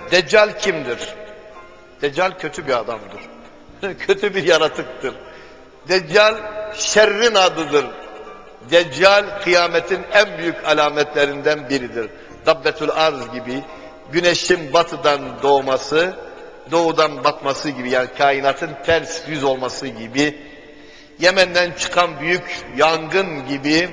Deccal kimdir? Deccal kötü bir adamdır. Kötü bir yaratıktır. Deccal şerrin adıdır. Deccal kıyametin en büyük alametlerinden biridir. Dabbetül arz gibi, güneşin batıdan doğması, doğudan batması gibi, yani kainatın ters yüz olması gibi, Yemen'den çıkan büyük yangın gibi,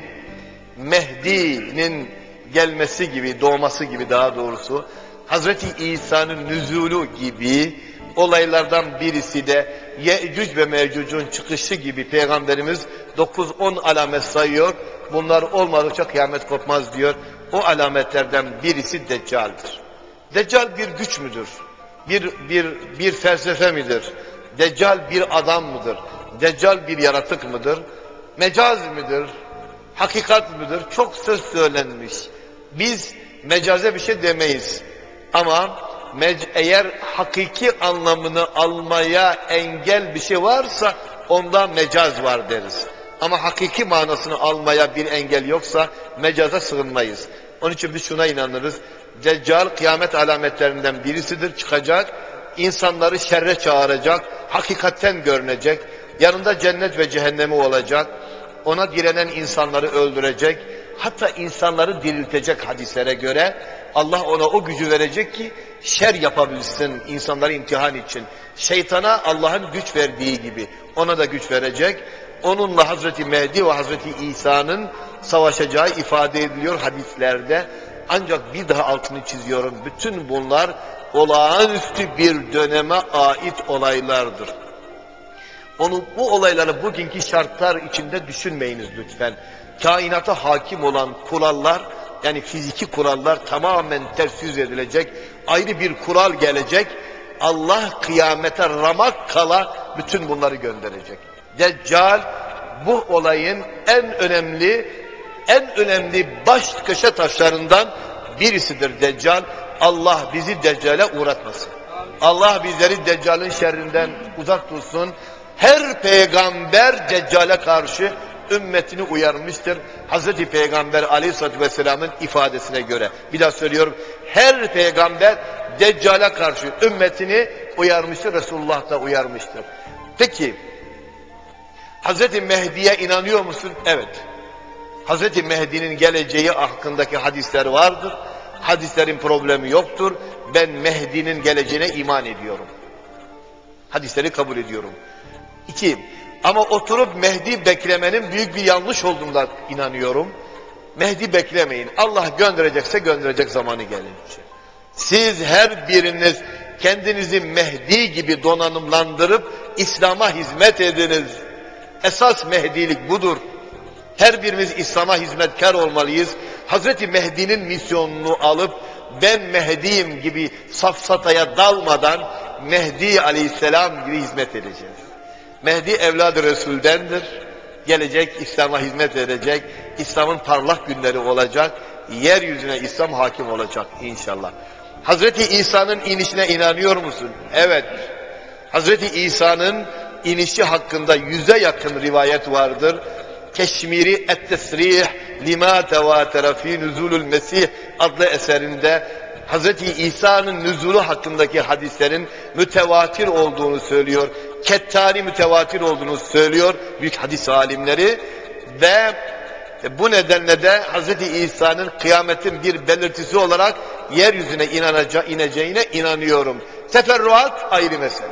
Mehdi'nin gelmesi gibi, doğması gibi daha doğrusu, Hazreti İsa'nın nüzulü gibi olaylardan birisi de Yecüc ve Mecüc'ün çıkışı gibi Peygamberimiz 9-10 alamet sayıyor. Bunlar olmadıkça kıyamet kopmaz diyor. O alametlerden birisi Deccal'dir. Deccal bir güç müdür? Bir felsefe midir? Deccal bir adam mıdır? Deccal bir yaratık mıdır? Mecaz mıdır? Hakikat mıdır? Çok söz söylenmiş. Biz mecaze bir şey demeyiz. Ama eğer hakiki anlamını almaya engel bir şey varsa onda mecaz var deriz. Ama hakiki manasını almaya bir engel yoksa mecaza sığınmayız. Onun için biz şuna inanırız. Deccal kıyamet alametlerinden birisidir, çıkacak. İnsanları şerre çağıracak, hakikatten görünecek. Yanında cennet ve cehennemi olacak. Ona direnen insanları öldürecek. Hatta insanları diriltecek hadislere göre. Allah ona o gücü verecek ki şer yapabilsin insanları imtihan için. Şeytana Allah'ın güç verdiği gibi ona da güç verecek. Onunla Hazreti Mehdi ve Hazreti İsa'nın savaşacağı ifade ediliyor hadislerde. Ancak bir daha altını çiziyorum. Bütün bunlar olağanüstü bir döneme ait olaylardır. Bu olayları bugünkü şartlar içinde düşünmeyiniz lütfen. Kainata hakim olan kurallar, yani fiziki kurallar tamamen ters yüz edilecek. Ayrı bir kural gelecek. Allah kıyamete ramak kala bütün bunları gönderecek. Deccal bu olayın en önemli baş köşe taşlarından birisidir Deccal. Allah bizi Deccal'e uğratmasın. Allah bizleri Deccal'in şerrinden uzak tutsun. Her peygamber Deccal'e karşı ümmetini uyarmıştır. Hazreti Peygamber Aleyhisselatü Vesselam'ın ifadesine göre. Bir daha söylüyorum. Her peygamber Deccal'e karşı ümmetini uyarmıştır. Resulullah da uyarmıştır. Peki Hazreti Mehdi'ye inanıyor musun? Evet. Hazreti Mehdi'nin geleceği hakkındaki hadisler vardır. Hadislerin problemi yoktur. Ben Mehdi'nin geleceğine iman ediyorum. Hadisleri kabul ediyorum. 2. Ama oturup Mehdi beklemenin büyük bir yanlış olduğuna inanıyorum. Mehdi beklemeyin. Allah gönderecekse gönderecek zamanı gelince. Siz her biriniz kendinizi Mehdi gibi donanımlandırıp İslam'a hizmet ediniz. Esas Mehdilik budur. Her birimiz İslam'a hizmetkar olmalıyız. Hazreti Mehdi'nin misyonunu alıp ben Mehdi'yim gibi safsataya dalmadan Mehdi Aleyhisselam gibi hizmet edeceğiz. Mehdi evladı Resul'dendir. Gelecek, İslam'a hizmet edecek. İslam'ın parlak günleri olacak. Yeryüzüne İslam hakim olacak inşallah. Hazreti İsa'nın inişine inanıyor musun? Evet. Hazreti İsa'nın inişi hakkında 100'e yakın rivayet vardır. Keşmiri Et-Tesrih Lima Tevatere Fî Nüzulül Mesih adlı eserinde Hazreti İsa'nın nüzulu hakkındaki hadislerin mütevatir olduğunu söylüyor. Kettani mütevatir olduğunu söylüyor büyük hadis alimleri ve bu nedenle de Hazreti İsa'nın kıyametin bir belirtisi olarak yeryüzüne ineceğine inanıyorum. Teferruat ayrı mesele.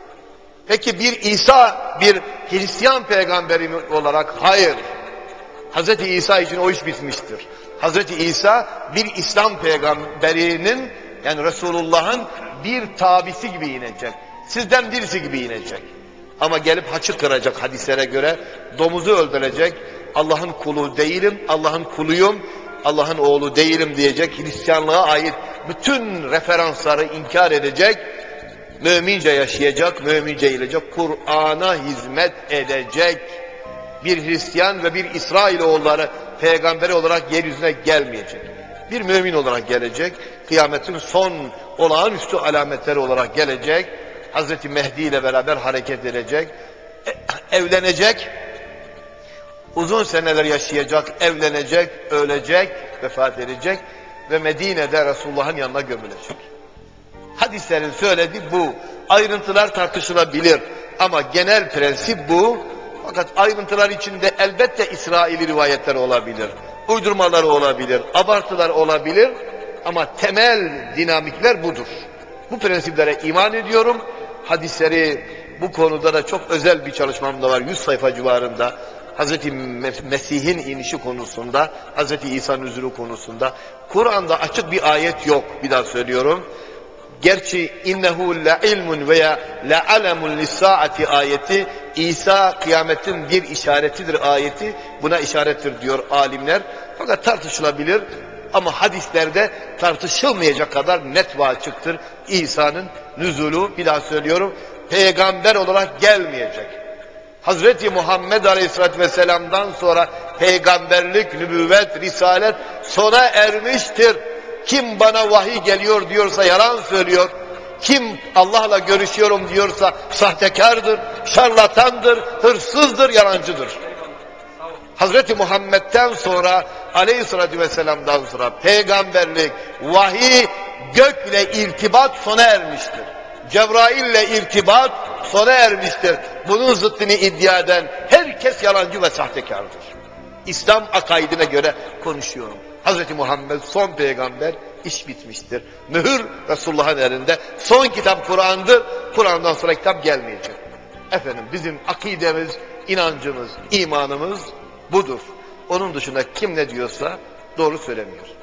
Peki bir İsa bir Hristiyan peygamberi olarak? Hayır. Hazreti İsa için o iş bitmiştir. Hazreti İsa bir İslam peygamberinin, yani Resulullah'ın bir tabisi gibi inecek. Sizden birisi gibi inecek. Ama gelip haçı kıracak hadislere göre, domuzu öldürecek, Allah'ın kulu değilim, Allah'ın kuluyum, Allah'ın oğlu değilim diyecek, Hristiyanlığa ait bütün referansları inkar edecek, mümince yaşayacak, mümince iyilecek, Kur'an'a hizmet edecek. Bir Hristiyan ve bir İsrailoğulları peygamberi olarak yeryüzüne gelmeyecek. Bir mümin olarak gelecek, kıyametin son olağanüstü alametleri olarak gelecek, Hazreti Mehdi ile beraber hareket edecek, evlenecek, uzun seneler yaşayacak, evlenecek, ölecek, vefat edecek ve Medine'de Resulullah'ın yanına gömülecek. Hadislerin söylediği bu. Ayrıntılar tartışılabilir. Ama genel prensip bu. Fakat ayrıntılar içinde elbette İsraili rivayetler olabilir. Uydurmalar olabilir. Abartılar olabilir. Ama temel dinamikler budur. Bu prensiplere iman ediyorum. Hadisleri bu konuda da çok özel bir çalışmam da var. 100 sayfa civarında. Hazreti Mesih'in inişi konusunda, Hazreti İsa'nın nüzulü konusunda. Kur'an'da açık bir ayet yok. Bir daha söylüyorum. Gerçi innehu la ilmun veya la alemun lissaati ayeti İsa kıyametin bir işaretidir ayeti. Buna işarettir diyor alimler. Fakat tartışılabilir. Ama hadislerde tartışılmayacak kadar net ve açıktır. İsa'nın nüzulü, bir daha söylüyorum, peygamber olarak gelmeyecek. Hazreti Muhammed Aleyhisselatü Vesselam'dan sonra peygamberlik, nübüvvet, risalet sona ermiştir. Kim bana vahiy geliyor diyorsa yalan söylüyor. Kim Allah'la görüşüyorum diyorsa sahtekardır, şarlatandır, hırsızdır, yalancıdır. Hazreti Muhammed'den sonra, Aleyhisselatü Vesselam'dan sonra peygamberlik, vahiy, gökle irtibat sona ermiştir. Cebrail'le irtibat sona ermiştir. Bunun zıttını iddia eden herkes yalancı ve sahtekardır. İslam akaidine göre konuşuyorum. Hazreti Muhammed son peygamber, iş bitmiştir. Mühür Resulullah'ın elinde. Son kitap Kur'an'dır. Kur'an'dan sonra kitap gelmeyecek. Efendim bizim akidemiz, inancımız, imanımız budur. Onun dışında kim ne diyorsa doğru söylemiyor.